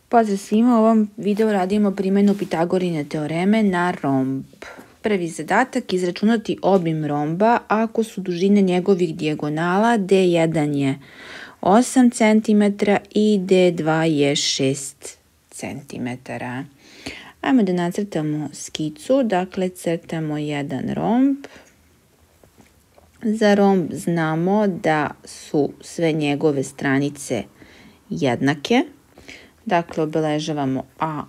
Pozdrav svima, u ovom videu radimo primjenu Pitagorine teoreme na romb. Prvi zadatak, izračunati obim romba ako su dužine njegovih dijagonala D1 je 8 cm i D2 je 6 cm. Ajmo da nacrtamo skicu, dakle crtamo jedan romb. Za romb znamo da su sve njegove stranice jednake. Dakle, obeležavamo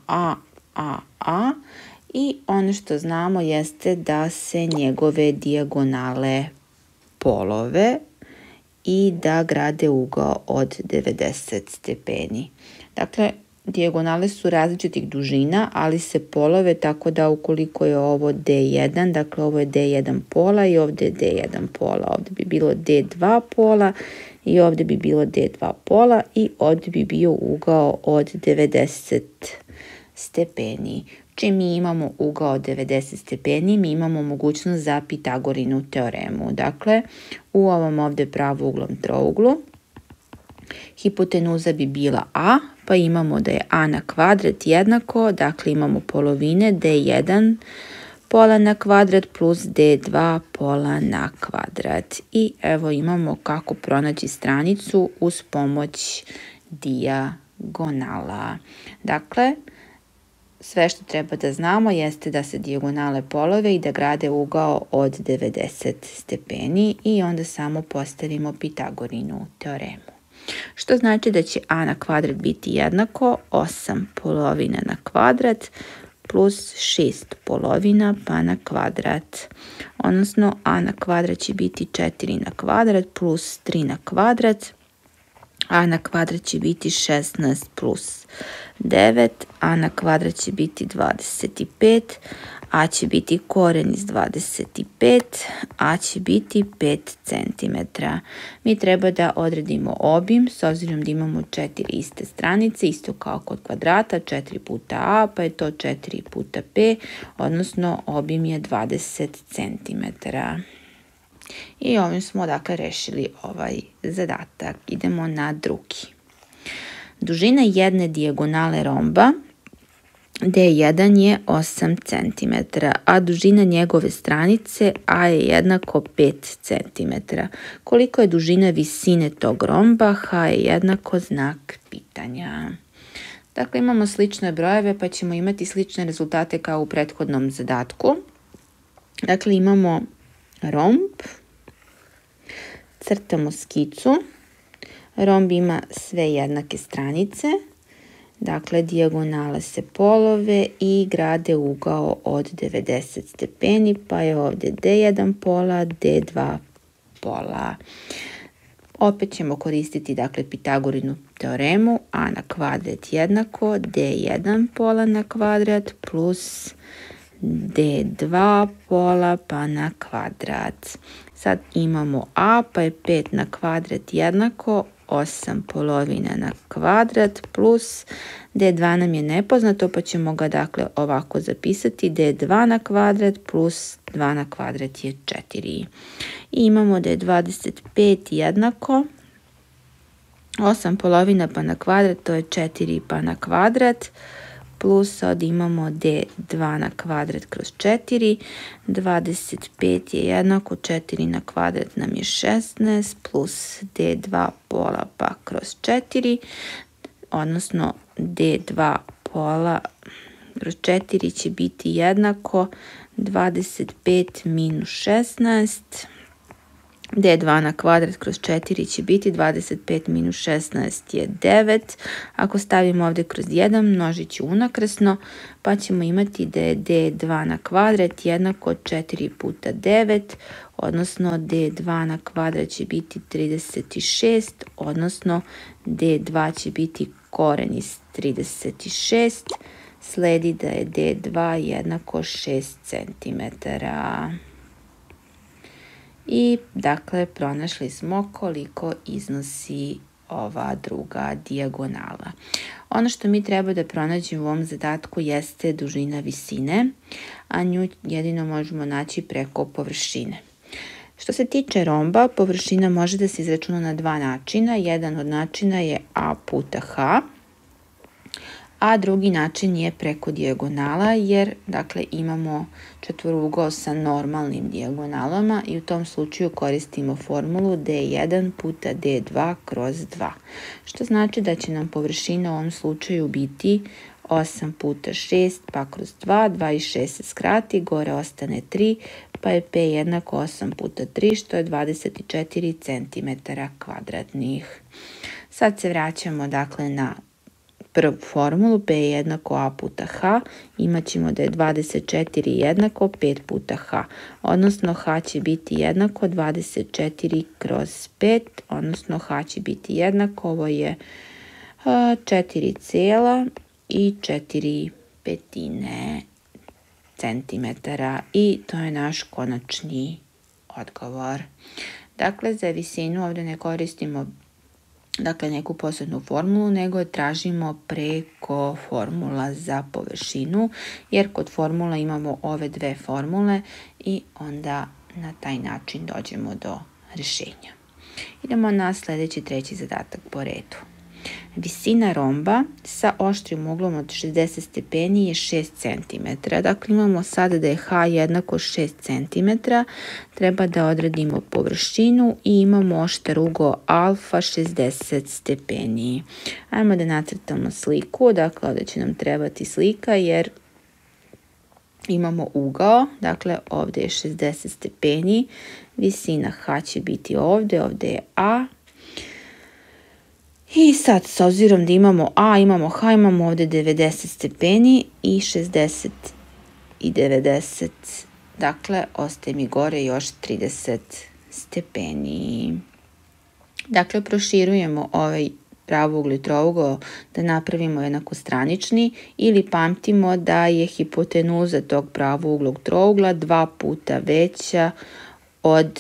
A i ono što znamo jeste da se njegove dijagonale polove i da grade ugao od 90 stepeni. Dakle, dijagonale su različitih dužina, ali se polove, tako da ukoliko je ovo D1, dakle ovo je D1 pola i ovdje je D1 pola, ovdje bi bilo D2 pola i ovdje bi bilo D2 pola i ovdje bi bio ugao od 90 stepeni. Čim mi imamo ugao od 90 stepeni, mi imamo mogućnost za Pitagorinu teoremu. Dakle, u ovom ovdje pravouglom trouglu hipotenuza bi bila A, pa imamo da je A na kvadrat jednako, dakle imamo polovine D1 pola na kvadrat plus D2 pola na kvadrat. I evo imamo kako pronaći stranicu uz pomoć dijagonala. Dakle, sve što treba da znamo jeste da se dijagonale polove i da grade ugao od 90 stepeni i onda samo postavimo Pitagorinu teoremu. Što znači da će A na kvadrat biti jednako 8 polovina na kvadrat plus 6 polovina pa na kvadrat. Odnosno A na kvadrat će biti 4 na kvadrat plus 3 na kvadrat. A na kvadrat će biti 16 plus 9. A na kvadrat će biti 25. A će biti koren iz 25. A će biti 5 cm. Mi treba da odredimo obim, s obzirom da imamo 4 iste stranice, isto kao kod kvadrata, 4 puta A, pa je to 4 puta P, odnosno obim je 20 cm. I ovim smo dakle rešili ovaj zadatak. Idemo na drugi. Dužina jedne dijagonale romba D1 je 8 cm, a dužina njegove stranice A je jednako 5 cm. Koliko je dužina visine tog romba? H je jednako znak pitanja. Dakle, imamo slične brojeve pa ćemo imati slične rezultate kao u prethodnom zadatku. Dakle, imamo romb, crtamo skicu, romb ima sve jednake stranice, dakle dijagonale se polove i grade ugao od 90 stepeni, pa je ovdje D1 pola, D2 pola. Opet ćemo koristiti dakle Pitagorinu teoremu, A na kvadrat jednako D1 pola na kvadrat plus D2 pola pa na kvadrat. Sad imamo A pa je 5 na kvadrat jednako 8 polovina na kvadrat plus D2 nam je nepoznato pa ćemo ga dakle ovako zapisati D2 na kvadrat plus 2 na kvadrat je 4. I imamo da je 25 jednako 8 polovina pa na kvadrat, to je 4 pa na kvadrat, plus sad imamo D2 na kvadrat kroz 4, 25 je jednako 4 na kvadrat nam je 16, plus D2 pola pa kroz 4, odnosno D2 pola kroz 4 će biti jednako 25 minus 16, D2 na kvadrat kroz 4 će biti 25 minus 16 je 9. Ako stavimo ovdje kroz 1, množit ću unakrsno, pa ćemo imati da je D2 na kvadrat jednako 4 puta 9, odnosno D2 na kvadrat će biti 36, odnosno D2 će biti koren iz 36, sledi da je D2 jednako 6 cm. I dakle pronašli smo koliko iznosi ova druga dijagonala. Ono što mi treba da pronađemo u ovom zadatku jeste dužina visine, a nju jedino možemo naći preko površine. Što se tiče romba, površina može da se izračuna na dva načina. Jedan od načina je A puta H, a drugi način je preko dijagonala jer dakle imamo četvorugao sa normalnim dijagonalama i u tom slučaju koristimo formulu d1 puta d2 kroz 2, što znači da će nam površina u ovom slučaju biti 8 puta 6 pa kroz 2, 2 i 6 se skrati, gore ostane 3, pa je P jednako 8 puta 3, što je 24 cm kvadratnih. Sad se vraćamo dakle na prvu formulu, P je jednako A puta H, imat ćemo da je 24 jednako 5 puta H, odnosno H će biti jednako 24 kroz 5, odnosno H će biti jednako, ovo je 4,4 centimetara i to je naš konačni odgovor. Dakle, za visinu ovdje ne koristimo neku posebnu formulu, nego je tražimo preko formula za površinu, jer kod formula imamo ove dve formule i onda na taj način dođemo do rješenja. Idemo na sljedeći treći zadatak po redu. Visina romba sa oštrim uglom od 60 stepeni je 6 cm. Dakle, imamo sada da je H jednako 6 cm. Treba da odredimo površinu i imamo oštar ugao alfa 60 stepeni. Ajmo da nacrtamo sliku. Dakle, ovdje će nam trebati slika jer imamo ugao. Dakle, ovdje je 60 stepeni. Visina H će biti ovdje. Ovdje je A. I sad, s obzirom da imamo A, imamo H, imamo ovdje 90 stepeni i 60 i 90. Dakle, ostaje mi gore još 30 stepeni. Dakle, proširujemo ovaj pravougli trougao da napravimo jednakostranični ili pamtimo da je hipotenuza tog pravouglog trougla 2 puta veća od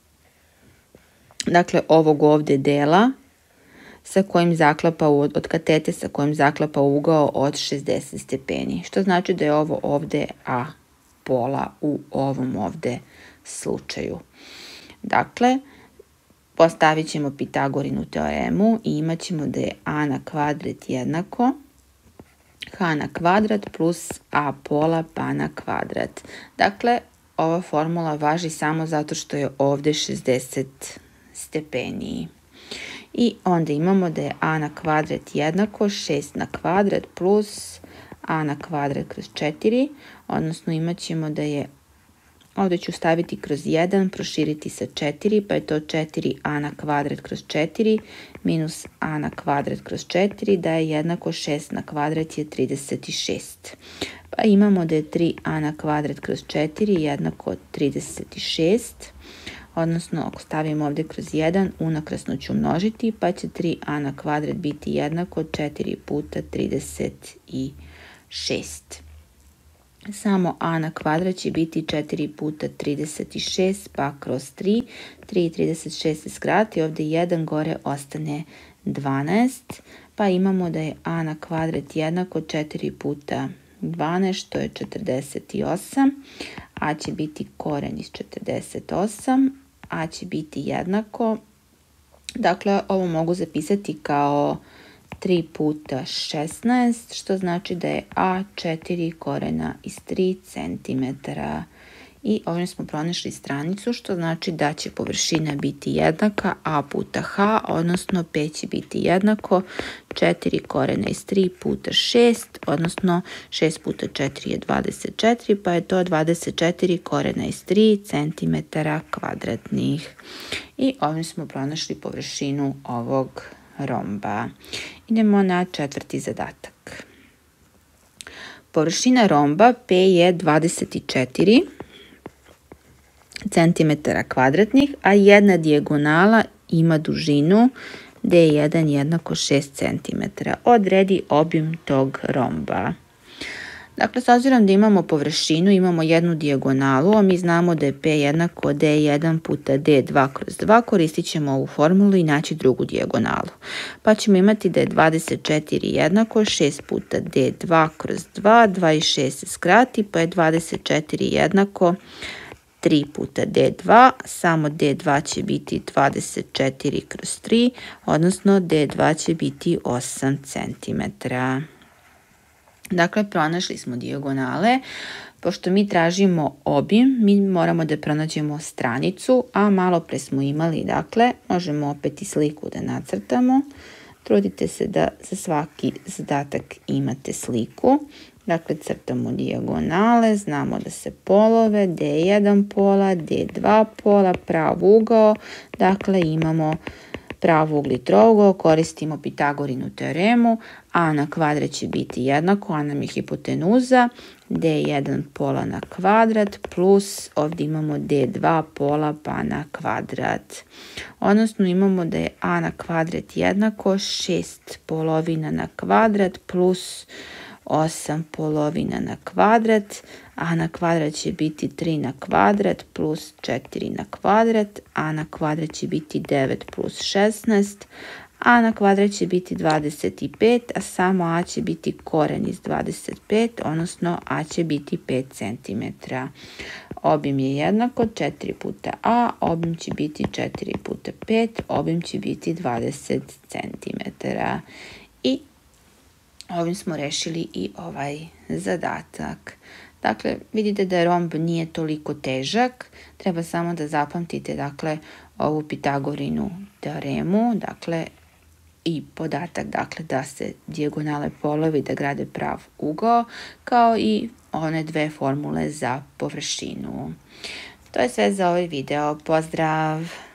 ovog ovdje dela sa kojim zaklapa od katete sa kojim zaklapa ugao od 60 stepeni. Što znači da je ovo ovdje A pola u ovom ovdje slučaju. Dakle, postavit ćemo Pitagorinu teoremu i imat ćemo da je A na kvadrat jednako H na kvadrat plus A pola pa na kvadrat. Dakle, ova formula važi samo zato što je ovdje 60 stepeni. I onda imamo da je A na kvadrat jednako 6 na kvadrat plus A na kvadrat kroz 4, odnosno imat ćemo da je, ovdje ću staviti kroz 1, proširiti sa 4, pa je to 4A na kvadrat kroz 4 minus A na kvadrat kroz 4, da je jednako 6 na kvadrat je 36. Pa imamo da je 3A na kvadrat kroz 4 jednako 36. Odnosno, ako stavimo ovdje kroz 1, unakrasno ću množiti, pa će 3a na kvadrat biti jednako 4 puta 36. Samo a na kvadrat će biti 4 puta 36, pa kroz 3. 3 i 36 se skrati, ovdje 1 gore ostane 12, pa imamo da je a na kvadrat jednako 4 puta 12, što je 48, a će biti koren iz 48, a će biti jednako, dakle ovo mogu zapisati kao 3 puta 16, što znači da je a 4 korena iz 3 cm. I ovdje smo pronašli stranicu, što znači da će površina biti jednaka a puta h, odnosno p će biti jednako 4 korena iz 3 puta 6, odnosno 6 puta 4 je 24, pa je to 24 korena iz 3 cm kvadratnih. I ovdje smo pronašli površinu ovog romba. Idemo na četvrti zadatak. Površina romba P je 24 cm kvadratnih, a jedna dijagonala ima dužinu D1 jednako 6 cm. Odredi obim tog romba. Dakle, s obzirom da imamo površinu, imamo jednu dijagonalu, a mi znamo da je P jednako D1 puta D2 kroz 2, koristit ćemo ovu formulu i naći drugu dijagonalu. Pa ćemo imati da je 24 jednako 6 puta D2 kroz 2, 2 i 6 se skrati, pa je 24 jednako 3 puta D2, samo D2 će biti 24 kroz 3, odnosno D2 će biti 8 cm. Dakle, pronašli smo dijagonale. Pošto mi tražimo obim, mi moramo da pronađemo stranicu, a malo pre smo imali, dakle, možemo opet i sliku da nacrtamo. Trudite se da za svaki zadatak imate sliku. Dakle, crtamo dijagonale, znamo da se polove, D1 pola, D2 pola, prav ugao. Dakle, imamo pravouglih trougao, koristimo Pitagorinu teoremu, a na kvadrat će biti jednako, a nam je hipotenuza, D1 pola na kvadrat plus ovdje imamo D2 pola pa na kvadrat. Odnosno imamo da je a na kvadrat jednako 6 polovina na kvadrat plus 8 polovina na kvadrat, a na kvadrat će biti 3 na kvadrat plus 4 na kvadrat, a na kvadrat će biti 9 plus 16, a na kvadrat će biti 25, a samo a će biti koren iz 25, odnosno a će biti 5 cm. Obim je jednako 4 puta a, obim će biti 4 puta 5, obim će biti 20 cm. I ovim smo rešili i ovaj zadatak. Dakle, vidite da romb nije toliko težak, treba samo da zapamtite, dakle, ovu Pitagorinu teoremu, dakle, i podatak, dakle, da se dijagonale polovi da grade prav ugao, kao i one dve formule za površinu. To je sve za ovaj video. Pozdrav!